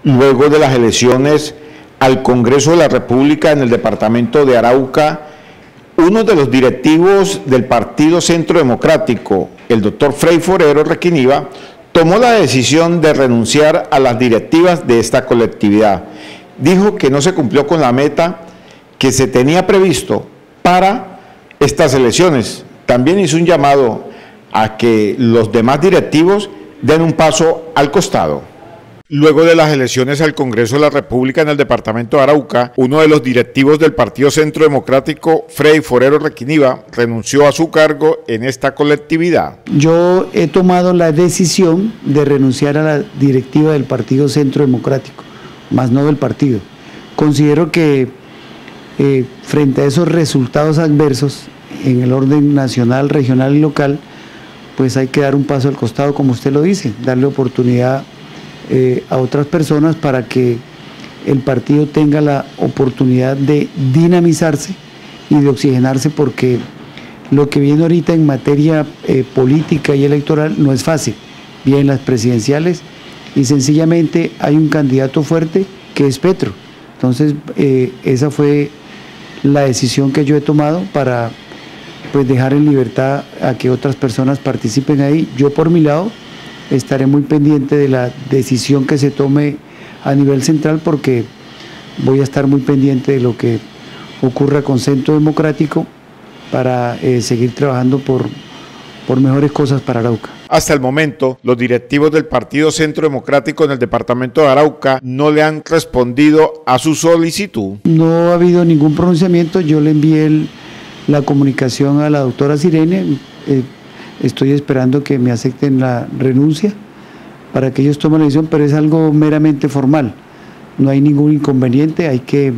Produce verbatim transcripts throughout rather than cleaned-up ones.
Luego de las elecciones al Congreso de la República en el departamento de Arauca, uno de los directivos del Partido Centro Democrático, el doctor Frei Forero Requiniva, tomó la decisión de renunciar a las directivas de esta colectividad. Dijo que no se cumplió con la meta que se tenía previsto para estas elecciones. También hizo un llamado a que los demás directivos den un paso al costado. Luego de las elecciones al Congreso de la República en el departamento de Arauca, uno de los directivos del Partido Centro Democrático, Frei Forero Requiniva, renunció a su cargo en esta colectividad. Yo he tomado la decisión de renunciar a la directiva del Partido Centro Democrático, más no del partido. Considero que eh, frente a esos resultados adversos en el orden nacional, regional y local, pues hay que dar un paso al costado, como usted lo dice, darle oportunidad Eh, a otras personas para que el partido tenga la oportunidad de dinamizarse y de oxigenarse, porque lo que viene ahorita en materia eh, política y electoral no es fácil. Vienen las presidenciales y sencillamente hay un candidato fuerte que es Petro. Entonces eh, esa fue la decisión que yo he tomado para pues dejar en libertad a que otras personas participen ahí. Yo por mi lado estaré muy pendiente de la decisión que se tome a nivel central, porque voy a estar muy pendiente de lo que ocurra con Centro Democrático para eh, seguir trabajando por, por mejores cosas para Arauca. Hasta el momento, los directivos del Partido Centro Democrático en el departamento de Arauca no le han respondido a su solicitud. No ha habido ningún pronunciamiento. Yo le envié el, la comunicación a la doctora Sirene. Eh, Estoy esperando que me acepten la renuncia para que ellos tomen la decisión, pero es algo meramente formal. No hay ningún inconveniente, hay que,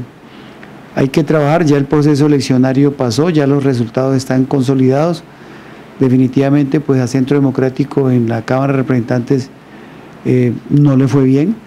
hay que trabajar. Ya el proceso eleccionario pasó, ya los resultados están consolidados. Definitivamente, pues a Centro Democrático en la Cámara de Representantes eh, no le fue bien.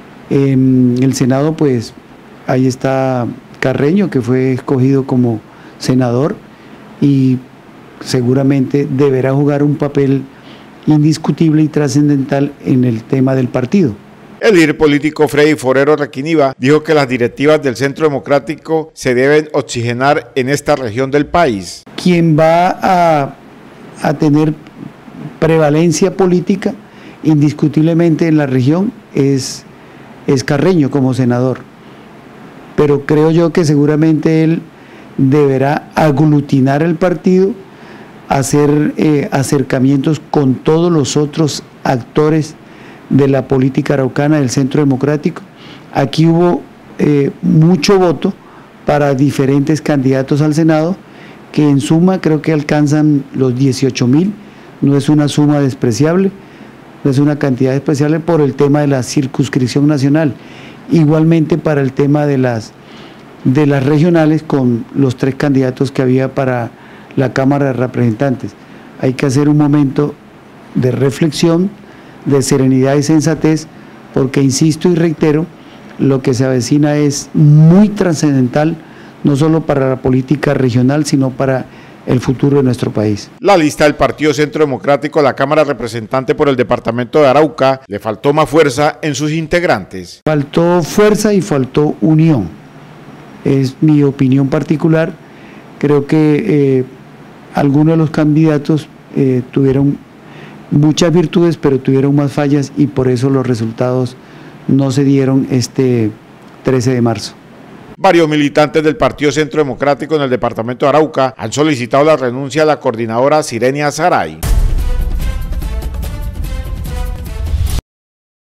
En el Senado, pues ahí está Carreño, que fue escogido como senador y seguramente deberá jugar un papel indiscutible y trascendental en el tema del partido. El líder político Frei Forero Requiniva dijo que las directivas del Centro Democrático se deben oxigenar en esta región del país. Quien va a, a tener prevalencia política indiscutiblemente en la región es, es Carreño como senador, pero creo yo que seguramente él deberá aglutinar el partido, hacer eh, acercamientos con todos los otros actores de la política araucana del Centro Democrático. Aquí hubo eh, mucho voto para diferentes candidatos al Senado, que en suma creo que alcanzan los dieciocho mil, no es una suma despreciable, no es una cantidad despreciable por el tema de la circunscripción nacional. Igualmente para el tema de las, de las regionales, con los tres candidatos que había para la Cámara de Representantes. Hay que hacer un momento de reflexión, de serenidad y sensatez, porque insisto y reitero, lo que se avecina es muy trascendental, no solo para la política regional, sino para el futuro de nuestro país. La lista del Partido Centro Democrático a la Cámara de Representantes por el departamento de Arauca le faltó más fuerza en sus integrantes. Faltó fuerza y faltó unión. Es mi opinión particular. Creo que eh, algunos de los candidatos eh, tuvieron muchas virtudes, pero tuvieron más fallas y por eso los resultados no se dieron este trece de marzo. Varios militantes del Partido Centro Democrático en el departamento de Arauca han solicitado la renuncia a la coordinadora Sirenia Saray.